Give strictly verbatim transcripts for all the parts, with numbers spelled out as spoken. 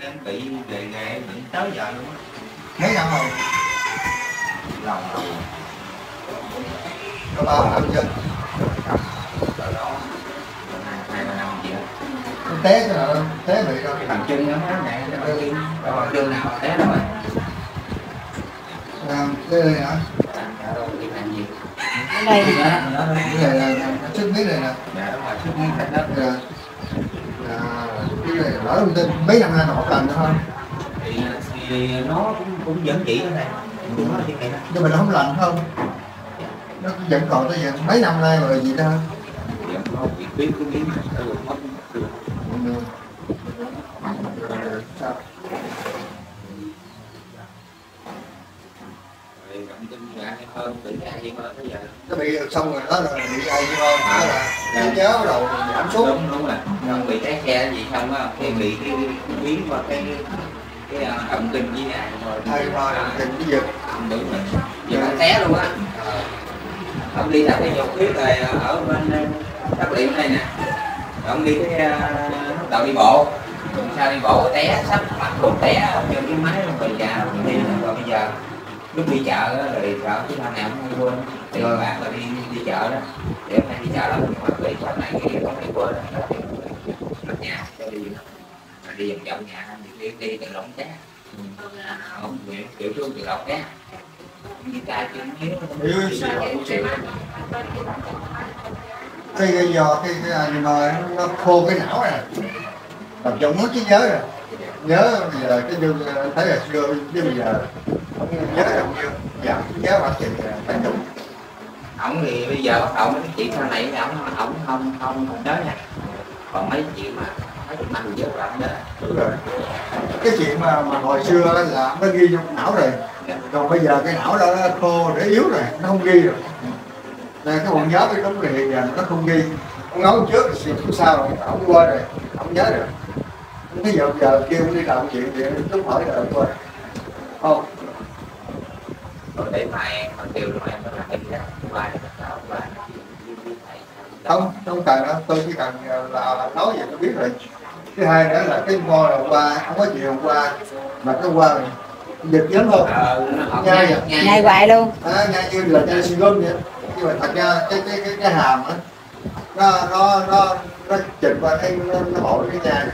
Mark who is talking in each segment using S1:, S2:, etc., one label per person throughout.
S1: em bị ghê ghê những tới giờ luôn á.
S2: Mấy năm rồi?
S1: Lâu lâu.
S2: Có bao năm chưa?
S1: Hai ba năm gì đó.
S2: Té cái nào té bị đâu?
S1: Thằng chân nó này nó chân nào té đâu rồi.
S2: À, cái này hả?
S1: Đâu đi làm gì?
S3: Đây.
S2: Cái này là xuất huyết này nè.
S1: Dạ đúng rồi, xuất huyết thành đất.
S2: Dạ. À, cái này lỡ thông tin mấy năm nay nó một lần nữa không?
S1: Thì, thì nó cũng cũng vẫn chỉ ở đây. Cũng nói chuyện này đó.
S2: Nhưng mà nó không lành không? Nó vẫn còn tới giờ mấy năm nay rồi gì đó.
S1: Vẫn có việc biết cứ biết ở được mất.
S2: Sao?
S1: Rồi động tin ra hơn bị ai hơn bây giờ.
S2: Nó bị xong rồi đó là bị ai hơn, đó là cái chéo đầu giảm xuống.
S1: Đúng đúng rồi. Không bị té xe gì không á, cái bị cái biến qua cái cái động kinh với này rồi.
S2: Thay qua động kinh với giật.
S1: Đúng rồi. Giờ nó té luôn á. Ông đi tập thể dục biết rồi ở bên đất liền này nè. Ông đi cái lúc đầu đi bộ, rồi sao đi bộ té sắp mặt cũng té ở trên cái máy rồi già đi rồi bây giờ lúc đi chợ đó, rồi sợ cái thằng nào cũng quên thì rồi bạn là đi đi chợ đó để hôm nay đi chợ đó nhưng mà bị chỗ này cái không bị quên đó là nhà cho đi đi vòng vòng nhà đi đi đi từ lỏng té không kiểu kiểu xuống từ lỏng té đi tay chân hiếu
S2: cái do cái cái mà nó khô cái não này tập trung mất trí nhớ rồi, nhớ bây giờ cái như thấy là xưa chứ bây giờ không nhớ được nhiêu giảm trí nhớ phát triển phải đúng.
S1: Ổng thì bây giờ bắt đầu mấy chuyện sau này ổng ổng không không không nhớ nha, còn mấy chuyện mà mấy chuyện năm giờ là ổng nhớ.
S2: Đúng rồi, cái chuyện mà mà hồi xưa là nó ghi trong não rồi, còn bây giờ cái não đó nó khô để yếu rồi, nó không ghi rồi. Nên cái còn nhớ cái đúng thì hiện giờ nó không ghi. Ông nói trước thì cũng sao rồi, ông quên rồi, ông nhớ rồi. Ví dụ giờ kêu đi làm chuyện thì lúc hỏi là ông quên. Không.
S1: Rồi để mai mà kêu rồi em nó làm cái gì đó, mai mai
S2: Không, không cần đâu, tôi chỉ cần là nói vậy tôi biết rồi. Thứ hai nữa là cái mo là hôm qua, không có chuyện hôm qua, mà cái qua rồi giật lắm không?
S1: Ờ,
S2: nhai
S3: nhai, nhai hoài luôn.
S2: À, nhai như là nhai xì gum vậy. Nhưng mà thật ra cái cái cái, cái hàm á, nó nó nó nó chịch qua cái nó, nó hội cái nhai.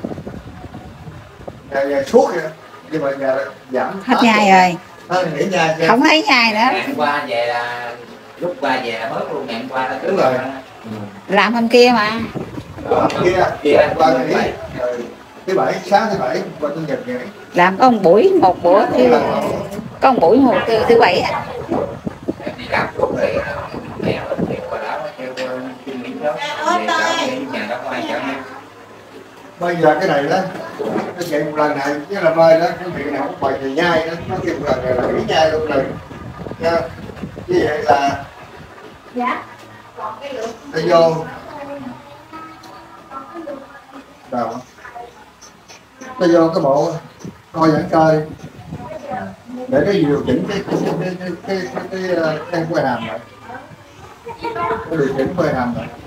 S2: Nhai, nhai suốt vậy. Nhưng mà giờ giảm
S3: hết nhai rồi.
S2: À, nghỉ nhai chưa?
S3: Không thấy nhai nữa.
S1: Ngày hôm qua về là lúc qua về là bớt luôn, ngày hôm qua là
S2: đúng rồi.
S3: Làm hôm kia mà.
S2: Hôm kia, kia qua nghỉ. Thứ bảy, sáng thứ bảy qua chủ nhật nghỉ.
S3: Làm có một buổi, một bữa thì có một buổi một thứ, thứ bảy á.
S1: Em đi làm lúc rồi mẹ ở thì qua đó theo chuyên nghiệp đó về chợ nhà đó có ai chợ không?
S2: Bây giờ cái này đó nó chạy một lần này chứ là bơi đó cái chuyện nào cũng bày thì nhai đó, nó kêu một lần này là nghỉ nhai luôn rồi nha. Như vậy là
S3: dạ
S2: nó vô đâu nó vô cái bộ coi giãn cơ để cái điều chỉnh cái cái cái cái cái cái cái cái quay hàm lại, cái điều chỉnh quay hàm lại.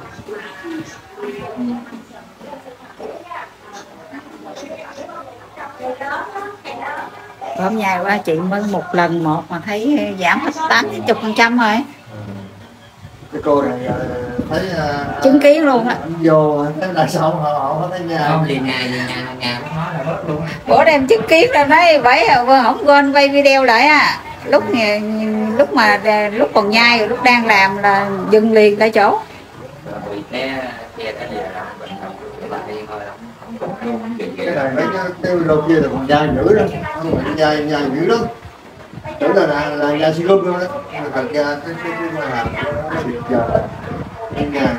S3: hôm nhai qua chị mới một lần một mà thấy giảm hết tám mươi phần trăm rồi.
S2: Cái cô này thấy uh,
S3: chứng kiến luôn á,
S2: vô thấy là sao họ họ thấy nhà
S1: không thì nhà nhà nhà nó nói là bớt luôn.
S3: bữa đem chứng kiến ra nói vậy không quên quay video lại à, lúc lúc mà lúc còn nhai rồi lúc đang làm là dừng liền tại chỗ.
S1: Bị té xe cái gì là bình thường cái là đi thôi không.
S2: Cái này mấy cái cái lô kia là còn nhai dữ đó, không phải nhai nhai dữ lắm. Tưởng là là, là nhai xì gum thôi đó, thật ra cái cái cái mà làm nó bị giờ nhai nhai.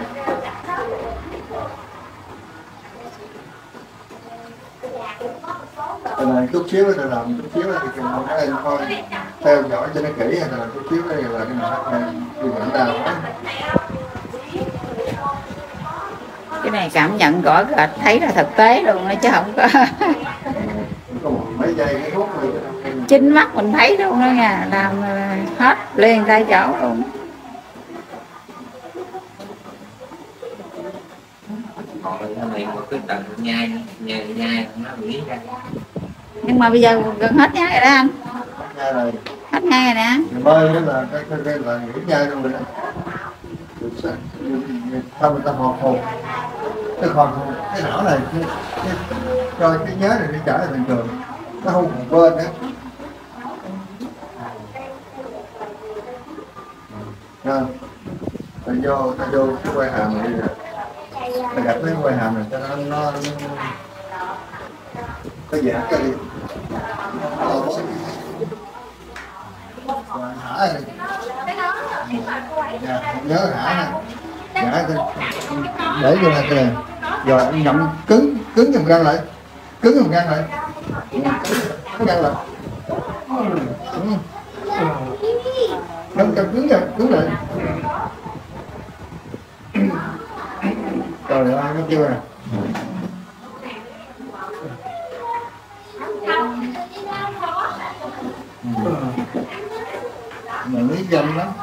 S2: Cái này chút xíu là làm chút xíu thì cần các em coi theo dõi cho nó kỹ, hay là chút xíu đây là cái này đi vẫn đau quá.
S3: Cái này cảm nhận rõ rệt thấy là thực tế luôn đó chứ không có
S2: mấy giây cái thuốc rồi
S3: chính mắt mình thấy luôn đó nha, làm hết liền tại chỗ luôn.
S1: Còn miệng một cái tầng nhai nhai nhai nó bị ra.
S3: Nhưng mà bây giờ gần hết nhai rồi đó anh.
S2: Nhai rồi.
S3: Hết nhai rồi nè.
S2: Bơi đó là cái cái cái là nghỉ nhai luôn rồi đó. Sao người ta hồn hồn cái hồn cái não này cái, cái, cho cái nhớ này đi trở lại bình thường, nó không còn quên nữa. Rồi, ta vô ta vô cái quay hàm này đi rồi, ta gặp cái quay hàm này cho nó nó nó giãn ra đi. Rồi thả này, dạ, nhớ thả này, dạ, để vô này kìa, rồi anh ngậm cứng cứng vùng răng lại, cứng vùng răng lại, cứng răng lại, ngậm cầm cứng rồi, cứng lại. Rồi ai nó chưa nè. Mà lý dâm lắm.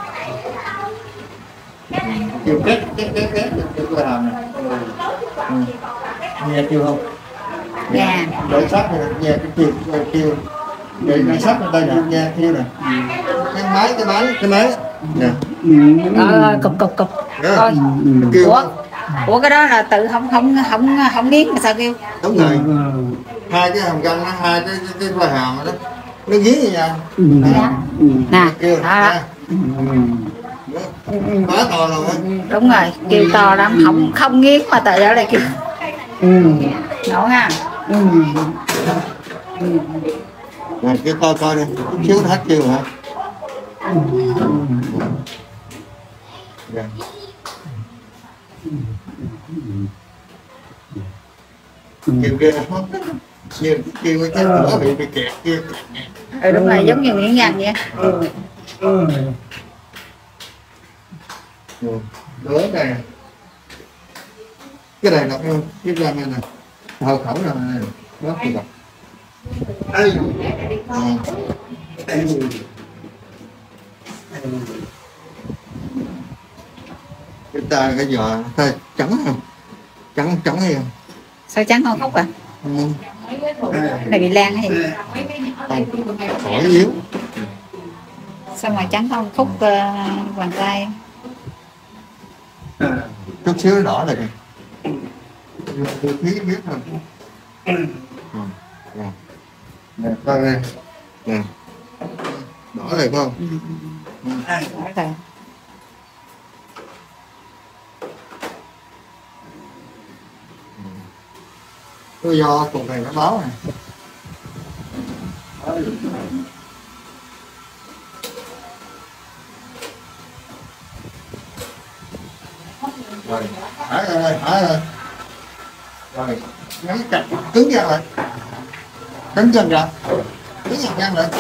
S2: Kêu két két két két cái cái hàm này. Ừ. Nghe kêu không?
S3: Nghe.
S2: Để sát này nghe cái kêu kêu. Để để sát người ta nè nghe kêu nè. Cái máy cái máy cái máy nè.
S3: Rồi cục cục cục. Coi.
S2: Kêu.
S3: Ủa? Ủa cái đó là tự không không không không nghiến mà sao kêu?
S2: Đúng rồi. Hai cái hàm răng nó hai cái cái cái quai hàm đó. Nó nghiến như nhau.
S3: Dạ. Nè.
S2: Kêu.
S3: Đó.
S2: Quá to rồi.
S3: Đúng rồi, kêu to lắm, không không nghiến mà tại ở đây kêu. Ngộ ha.
S2: Rồi kêu to coi đi, chút xíu hết kêu hả? Dạ. Kêu ghê không? Như kêu cái cửa bị bị kẹt kia.
S3: Ừ đúng rồi, giống như miếng răng vậy.
S2: Cửa này, cái này là cái răng này nè, hậu khẩu này này, đó thì gặp. Ai, cái ta cái giò ta trắng không, trắng trắng hay không?
S3: Sao trắng không khóc à?
S2: Ừ.
S3: Cái này bị lan hay gì?
S2: Khỏi yếu.
S3: Sao mà trắng không khúc uh, bàn tay?
S2: Chút xíu đỏ lại kìa. Tôi khí biết rồi. Nè, coi đây. Nè. Đỏ lại không?
S3: Ừ. Đỏ rồi.
S2: Cái do cục này nó báo này. Rồi, thả ra đây, thả ra. Rồi, ngắn chặt, cứng răng lại. Cứng răng ra. Cứng răng lại.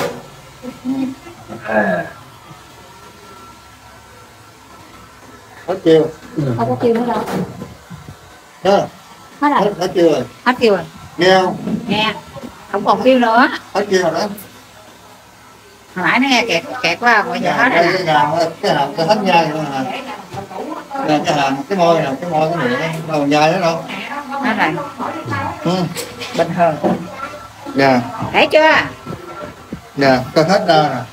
S2: Hết chiều.
S3: Không có kêu nữa đâu.
S2: Hết.
S3: Hết rồi.
S2: Hết, hết chiều rồi.
S3: Hết kêu rồi.
S2: Nghe không?
S3: Nghe. Không còn kêu nữa.
S2: Hết chiều rồi đó.
S3: Hồi nãy nó nghe kẹt kẹt quá, bây giờ hết
S2: Cái
S3: rồi.
S2: cái hàm, cái hàm, cái hết nhai rồi nè. Nè, cái hàm, cái môi nè, cái môi, cái miệng, đâu còn nhai nữa đâu.
S3: Hết rồi.
S2: Ừ.
S3: Bình thường.
S2: Nè,
S3: Thấy chưa?
S2: nè, coi hết ra nè.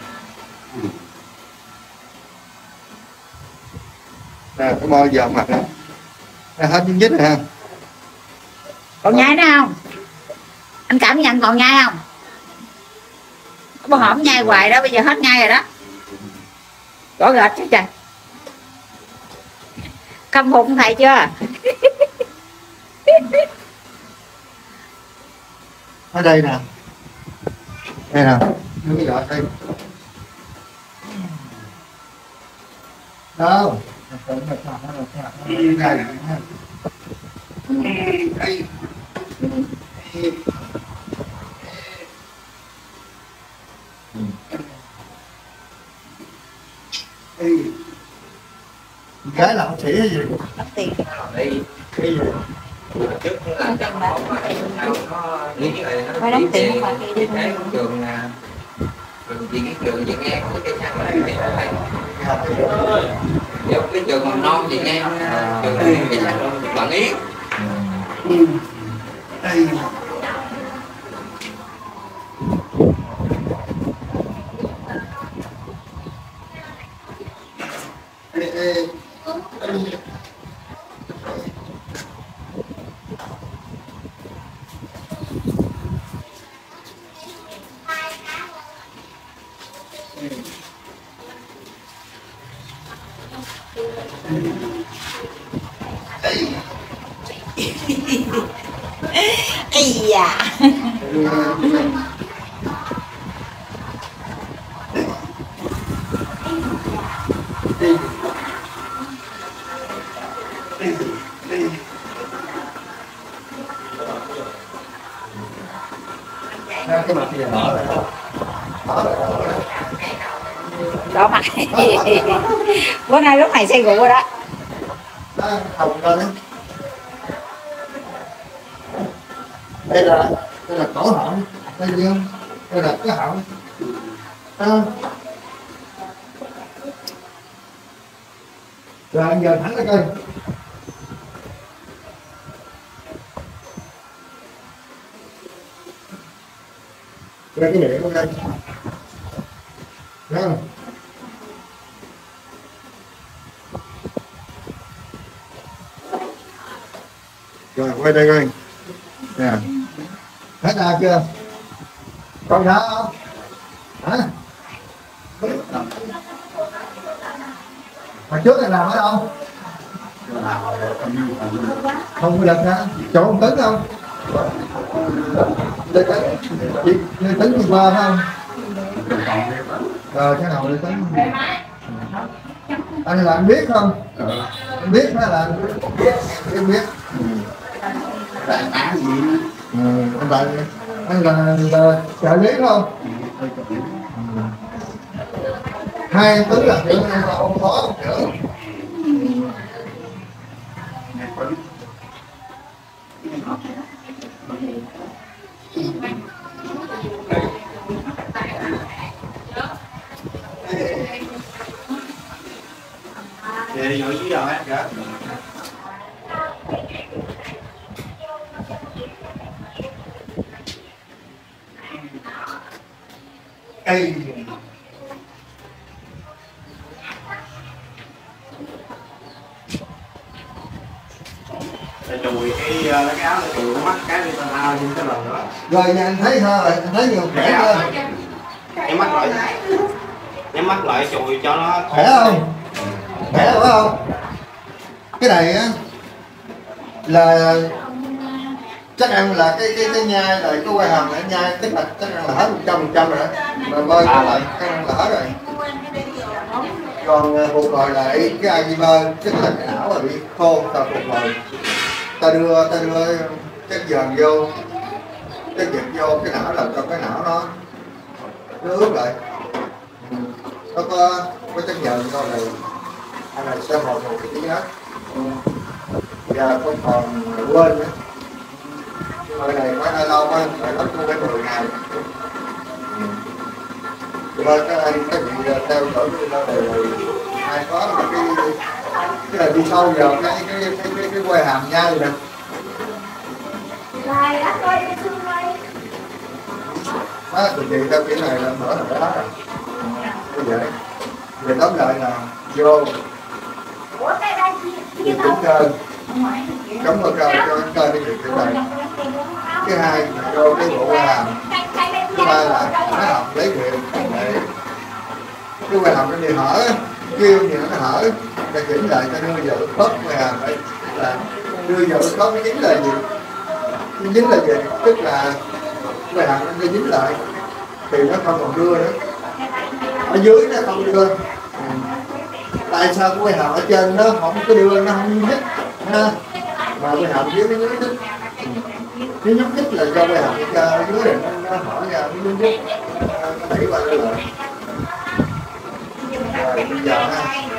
S2: Nè, cái môi giờ mặt nè. Nè, hết những dít rồi ha.
S3: Còn nhai nữa không? Anh cảm nhận còn nhai không? Bữa hổm nhai hoài đó, bây giờ hết nhai rồi đó. Rõ rệt chứ trời. Khâm phục thầy chưa?
S2: Ở đây nè. Đây nè. Cái giọt đây. Đâu? Cái là ông sĩ hay gì?
S3: Đóng tiền.
S1: Đi
S2: Cái gì?
S1: trước là chắc không phải nó nghĩ là nó
S3: Phải đóng tiền không phải
S1: cái
S3: đi
S1: cái trường là trường gì cái trường gì nghe có cái chắc là cái này giống cái trường mầm non gì nghe trường này cái chắc là bạn ý
S2: Ừ. Đây. Ê, ê. Ê.
S3: Ây da.
S2: Cái mặt kia đỏ rồi.
S3: Đỏ mặt. Bữa nay lúc này say rượu rồi đó.
S2: Đó, hồng lên đó. Đây là đây là cổ họng, đây dương, đây là cái họng. À. Rồi anh giờ thẳng ra coi. Ra cái miệng của đây. Thấy không? Rồi quay đây coi. Nè. Hết ra chưa? Còn thở không? Hả? Hồi trước này làm ở đâu? Không có được hả? Chỗ ông Tấn không? Lê Tấn, Lê Tấn đi qua phải không? Rồi cái nào Lê Tấn? Anh là anh biết không? Anh biết hay là anh biết? Anh biết.
S1: Đại tá gì
S2: Ừ, anh là anh là, là trợ lý không? Ừ. Hai Tấn là trưởng, anh là ông phó ông trưởng.
S1: Để vô dưới đâu hết kìa.
S2: Ê.
S1: Để chùi cái cái áo nó chùi mắt cái đi tao ao trên cái lần đó.
S2: Rồi nhà anh thấy sao rồi? Anh thấy nhiều khỏe chưa?
S1: Nhắm mắt lại. Nhắm mắt lại chùi cho nó
S2: Khỏe không? Khỏe phải không? Cái này á là chắc ăn là cái cái cái nhai là cái quai hàm này nhai tức là chắc ăn là hết một trăm phần trăm rồi đó. Mà bơi à, lại chắc ăn là hết rồi. Còn phục hồi lại cái Alzheimer tức là cái não là bị khô, ta phục hồi, ta đưa ta đưa chất dần vô, chất dịch vô cái não làm cho cái não nó nó ướt lại, nó có có chất dần vô này hay là sẽ hồi một cái tí hết, giờ không còn quên nữa. Hồi này phải hơi lâu quá, phải mất cũng phải mười ngày. Cho nên các anh các vị theo dõi cái video này là ai có một cái cái là đi sâu vào cái cái cái cái, cái quai hàm nhai nè. Đó, thì chị theo kiểu này là mở là đó rồi. Như vậy. Về tóm lại là vô thì tính cơ, chống vào cơ cho cái cơ đi việc cái này. Cái hai là vô cái bộ quai hàm. Thứ ba là nó học lấy quyền để cái quai hàm nó đi hở, kêu gì nó hở, ta chỉnh lại ta đưa vào khớp quai hàm lại là đưa vào khớp nó dính là gì? Nó dính là gì? Tức là quai hàm nó dính lại thì nó không còn đưa nữa. Ở dưới nó không đưa. Tại sao cái quai hàm ở trên nó không có đưa, nó không nhúc nhích ha, mà quai hàm dưới nó nhúc nhích. Nó nhúc nhích là do quai hàm ở dưới này nó, nó hở ra, nó nhúc nhích, nó đẩy qua lại. Rồi bây giờ ha.